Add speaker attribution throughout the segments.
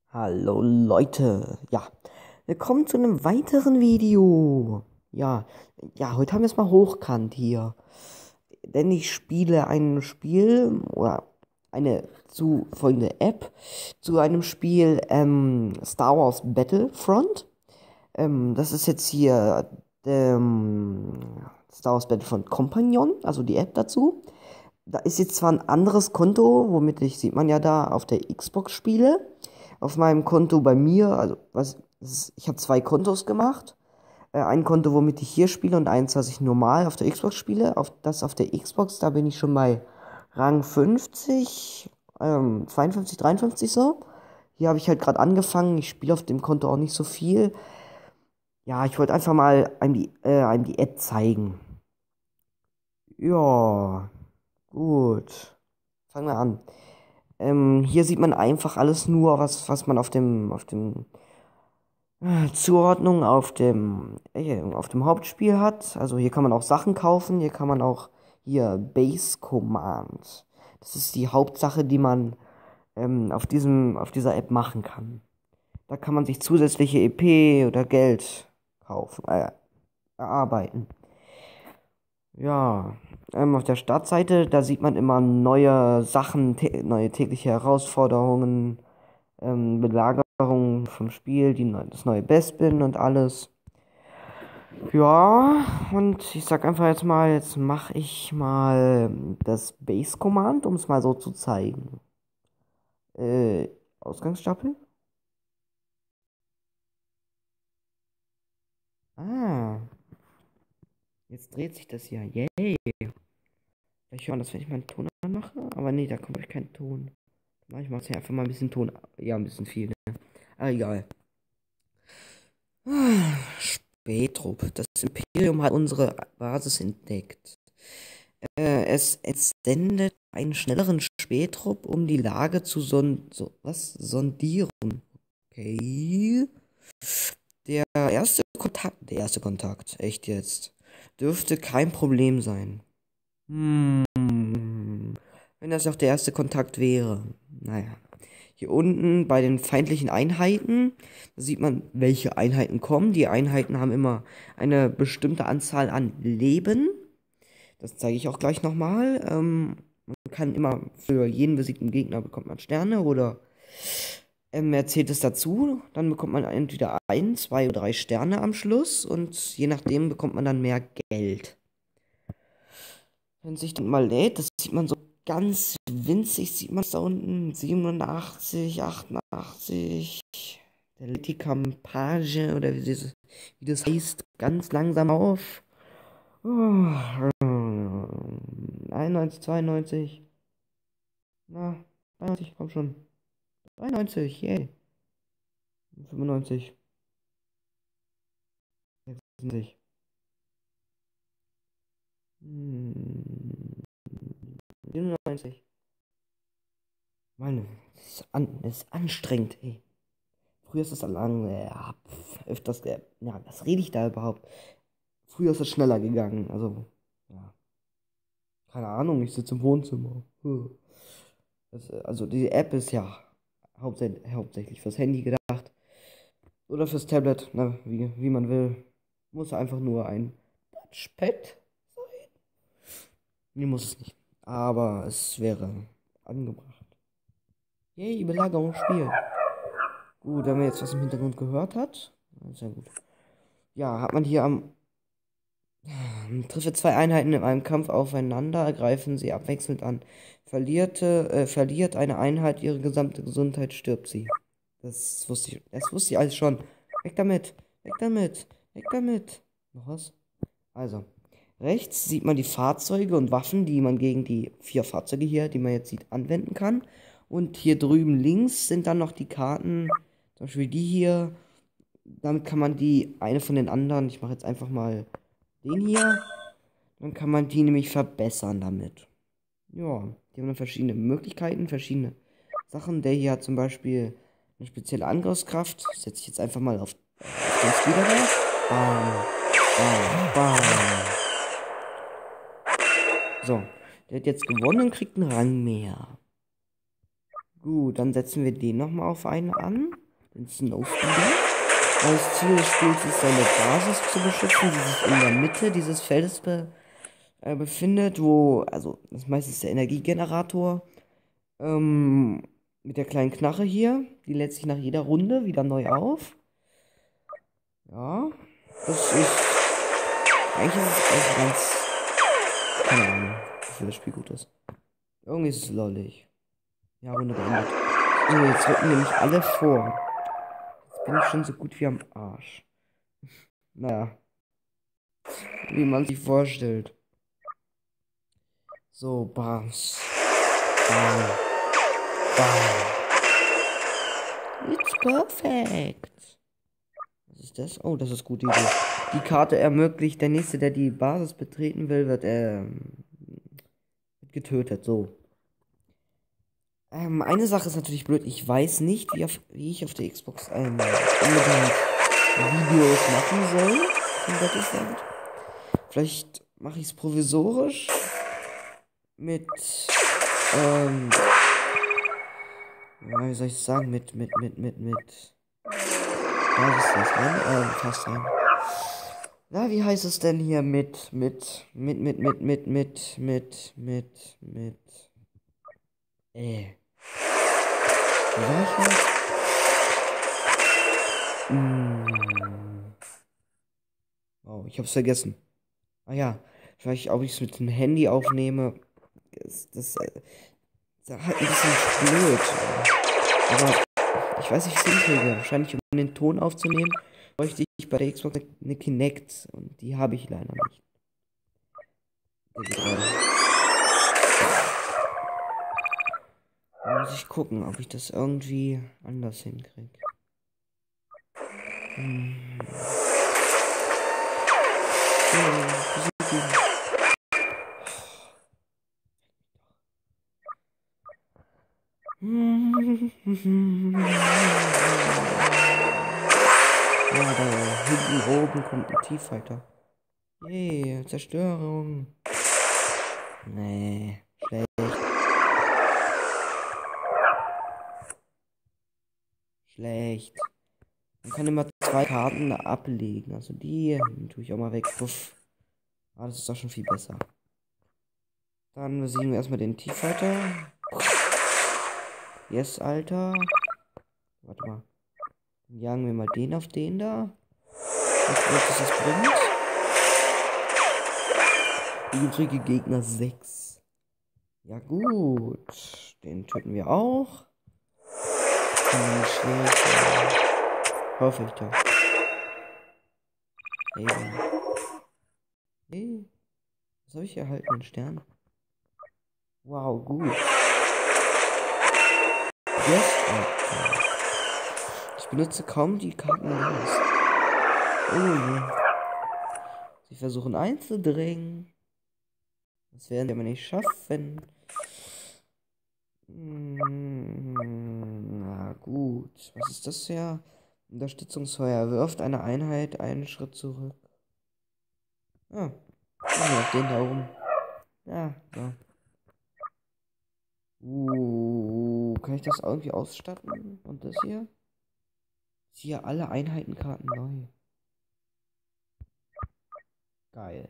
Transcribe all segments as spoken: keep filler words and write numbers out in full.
Speaker 1: Hallo Leute, ja, willkommen zu einem weiteren Video. Ja, ja, heute haben wir es mal hochkant hier, denn ich spiele ein Spiel oder eine zu folgende App zu einem Spiel ähm, Star Wars Battlefront. Ähm, das ist jetzt hier ähm, Star Wars Battlefront Companion, also die App dazu. Da ist jetzt zwar ein anderes Konto, womit ich, sieht man ja da, auf der Xbox spiele. Auf meinem Konto bei mir, also was, ist, ich habe zwei Kontos gemacht. Äh, ein Konto, womit ich hier spiele und eins, was ich normal auf der Xbox spiele. Auf das auf der Xbox, da bin ich schon bei Rang fünfzig, ähm, zweiundfünfzig, dreiundfünfzig so. Hier habe ich halt gerade angefangen. Ich spiele auf dem Konto auch nicht so viel. Ja, ich wollte einfach mal einem die, äh, einem die App zeigen. Ja, gut. Fangen wir an. Ähm, hier sieht man einfach alles nur, was, was man auf dem, auf dem äh, Zuordnung auf dem, äh, auf dem Hauptspiel hat. Also hier kann man auch Sachen kaufen, hier kann man auch hier Base Command. Das ist die Hauptsache, die man ähm, auf diesem, auf dieser App machen kann. Da kann man sich zusätzliche E P oder Geld kaufen, äh, erarbeiten. Ja, ähm, auf der Startseite, da sieht man immer neue Sachen, tä neue tägliche Herausforderungen, ähm, Belagerung vom Spiel, die, neu- das neue Bespin und alles. Ja, und ich sag einfach jetzt mal, jetzt mache ich mal das Base Command, um es mal so zu zeigen. Äh, Ausgangsstapel? Ah, jetzt dreht sich das ja. Yay. Vielleicht hört man das, wenn ich meinen Ton anmache, aber nee, da kommt euch kein Ton. Ich mache hier einfach mal ein bisschen Ton. Ja, ein bisschen viel, ne? Ah, egal. Ah, Spätrupp. Das Imperium hat unsere Basis entdeckt. Äh, es entsendet einen schnelleren Spätrupp, um die Lage zu son so, was? sondieren. Okay. Der erste Kontakt, der erste Kontakt, echt jetzt, dürfte kein Problem sein. Hm. Wenn das auch der erste Kontakt wäre. Naja. Hier unten bei den feindlichen Einheiten sieht man, welche Einheiten kommen. Die Einheiten haben immer eine bestimmte Anzahl an Leben. Das zeige ich auch gleich nochmal. Ähm, man kann immer für jeden besiegten Gegner bekommt man Sterne oder ähm, er zählt es dazu. Dann bekommt man entweder ein, zwei oder drei Sterne am Schluss und je nachdem bekommt man dann mehr Geld. Wenn sich dann mal lädt, das sieht man so ganz winzig, sieht man es da unten. siebenundachtzig, achtundachtzig. Der lädt die Kampagne oder wie das, wie das heißt, ganz langsam auf. Oh, einundneunzig, zweiundneunzig. Na, dreiundneunzig, komm schon. dreiundneunzig, yay. fünfundneunzig. sechsundneunzig. Hm, siebenundneunzig. Meine, das ist, an, das ist anstrengend, ey. Früher ist das lang, äh, ja, pf, öfters, äh, ja, was rede ich da überhaupt? Früher ist es schneller gegangen, also, ja. Keine Ahnung, ich sitze im Wohnzimmer. Huh. Das, äh, also, die App ist ja hauptsächlich, hauptsächlich fürs Handy gedacht. Oder fürs Tablet, na, wie, wie man will. Muss einfach nur ein Touchpad sein. Nee, muss es nicht. Aber es wäre angebracht. Yay, Belagerung Spiel. Gut, wenn man jetzt was im Hintergrund gehört hat. Sehr gut. Ja, hat man hier am. Triffe zwei Einheiten in einem Kampf aufeinander, greifen sie abwechselnd an. Verlierte, äh, verliert eine Einheit ihre gesamte Gesundheit, stirbt sie. Das wusste ich, das wusste ich alles schon. Weg damit, weg damit, weg damit. Noch was? Also, rechts sieht man die Fahrzeuge und Waffen, die man gegen die vier Fahrzeuge hier, die man jetzt sieht, anwenden kann. Und hier drüben links sind dann noch die Karten, zum Beispiel die hier. Damit kann man die eine von den anderen, ich mache jetzt einfach mal den hier, dann kann man die nämlich verbessern damit. Ja, die haben dann verschiedene Möglichkeiten, verschiedene Sachen. Der hier hat zum Beispiel eine spezielle Angriffskraft. Setze ich jetzt einfach mal auf, auf den Speeder da. Bam, bam, bam. So, der hat jetzt gewonnen und kriegt einen Rang mehr. Gut, dann setzen wir den nochmal auf einen an. Den Snowspeeder. Das Ziel des Spiels ist, seine Basis zu beschützen, die sich in der Mitte dieses Feldes be äh, befindet, wo, also das ist meistens der Energiegenerator, ähm, mit der kleinen Knarre hier. Die lädt sich nach jeder Runde wieder neu auf. Ja, das ist, eigentlich ist es also ganz, keine Ahnung, wofür das Spiel gut ist. Irgendwie ist es lollig. Ja, Runde beendet. So, jetzt rücken nämlich alle vor. Jetzt bin ich schon so gut wie am Arsch. Naja, wie man sich vorstellt. So, Bams. Bam. Bam. It's perfect. Was ist das? Oh, das ist gute Idee. Die Karte ermöglicht, der Nächste, der die Basis betreten will, wird, ähm, wird getötet. So. Ähm, eine Sache ist natürlich blöd. Ich weiß nicht, wie, auf, wie ich auf der Xbox ähm, unbedingt Videos machen soll. Von Battlefield. Vielleicht mache ich es provisorisch. Mit, ähm, ja, wie soll ich es sagen? Mit, mit, mit, mit, mit. Ja, was ist das, ne? Ähm, fast rein. Na, wie heißt es denn hier mit, mit, mit, mit, mit, mit, mit, mit, mit, mit, äh. Wie war ich jetzt? Hm. Oh, ich hab's vergessen. Ah ja, vielleicht, ob ich es mit dem Handy aufnehme. Das, das, äh, ist halt ein bisschen blöd. Aber ich weiß nicht, wie ich es hinkriege. Wahrscheinlich, um den Ton aufzunehmen, bräuchte ich bei der Xbox eine Kinect. Und die habe ich leider nicht. Da muss ich gucken, ob ich das irgendwie anders hinkriege. Hm. Ja, da hinten oben kommt ein T-Fighter. Yay, Zerstörung. Nee, schlecht. Schlecht. Man kann immer zwei Karten ablegen. Also die tue ich auch mal weg. Puff. Ah, das ist doch schon viel besser. Dann besiegen wir erstmal den T-Fighter. Yes, Alter. Warte mal. Dann jagen wir mal den auf den da. Was das bringt. Die übrige Gegner sechs. Ja gut. Den töten wir auch. Kann man nicht schlecht sein. Hoffe ich doch. Hey. Hey. Was habe ich hier erhalten? Einen Stern? Wow, gut. Yes, Alter. Ich benutze kaum die Karten raus. Oh. Sie versuchen einzudringen. Das werden wir aber nicht schaffen. Hm, na gut. Was ist das hier? Unterstützungsfeuer. Wirft eine Einheit einen Schritt zurück. Ah. Ja, den da oben. Ja, so. Uh, kann ich das irgendwie ausstatten? Und das hier? Hier alle Einheitenkarten neu. Geil.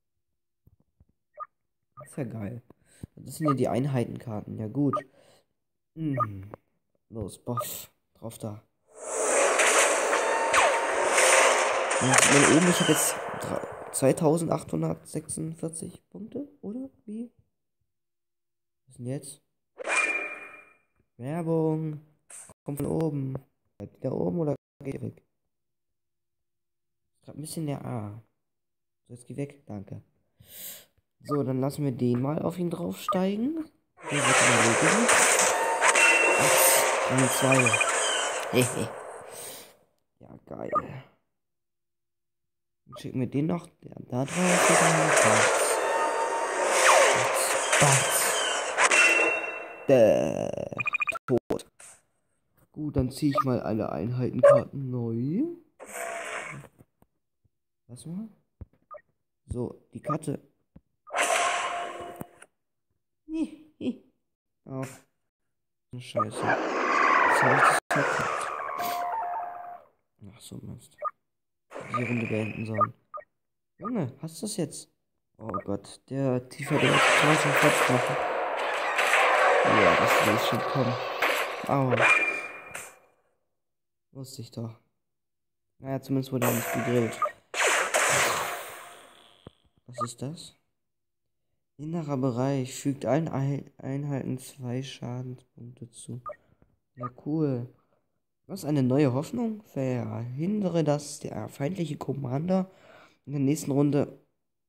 Speaker 1: Das ist ja geil. Das sind ja die Einheitenkarten. Ja gut. Hm. Los, Boff. Drauf da. Und dann oben, ich habe jetzt zweitausendachthundertsechsundvierzig Punkte, oder? Wie? Was ist denn jetzt? Werbung. Kommt von oben. Bleibt die da oben oder geht die weg? Ist grad ein bisschen der A. So, jetzt geh weg. Danke. So, dann lassen wir den mal auf ihn draufsteigen. Der wird überlegen. Rang zwei. Hehe. Ja, geil. Dann schicken wir den noch. Der da drauf. Der tot. Gut, dann ziehe ich mal alle Einheitenkarten neu. Lass mal. So, die Karte. Oh. Scheiße. Jetzt habe ich das verkackt. Ach so, Mist. Die Runde beenden sollen. Junge, hast du das jetzt? Oh Gott, der tiefer der jetzt zum Kopf machen. Ja, das will ich schon kommen. Aua. Wusste ich doch. Naja, zumindest wurde er nicht gegrillt. Was ist das? Innerer Bereich fügt allen Ei- Einheiten zwei Schadenspunkte zu. Ja, cool. Was, eine neue Hoffnung? Verhindere, dass der feindliche Commander in der nächsten Runde...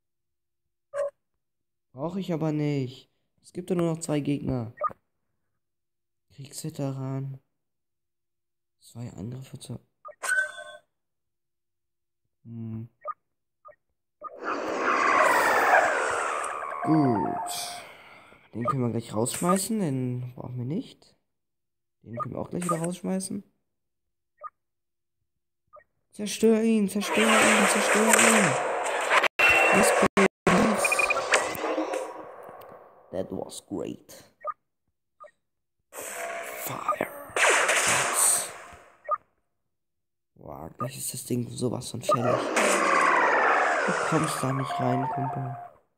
Speaker 1: Brauche ich aber nicht. Es gibt ja nur noch zwei Gegner. Kriegsveteran. Zwei Angriffe zu... Hm. Gut. Den können wir gleich rausschmeißen. Den brauchen wir nicht. Den können wir auch gleich wieder rausschmeißen. Zerstör ihn, zerstör ihn, zerstör ihn. Yes, please. That was great. Fire. Yes. Wow, gleich ist das Ding sowas von fällig. Du kommst da nicht rein, Kumpel.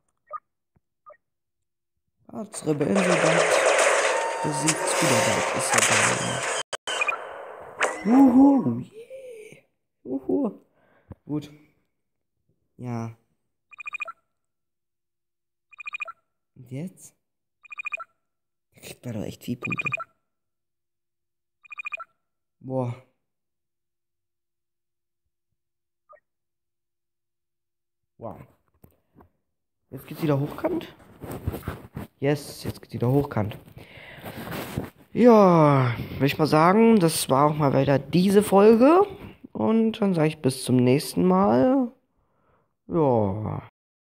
Speaker 1: Als Rebellensoldat besiegt Spiderwald ist er da. Uhu, yeah. Uhu. Gut. Ja. Und jetzt? Da kriegt man doch echt viel Punkte. Boah. Wow. Jetzt geht's wieder hochkant. Yes, jetzt geht's wieder hochkant. Ja, würde ich mal sagen, das war auch mal wieder diese Folge. Und dann sage ich bis zum nächsten Mal. Ja.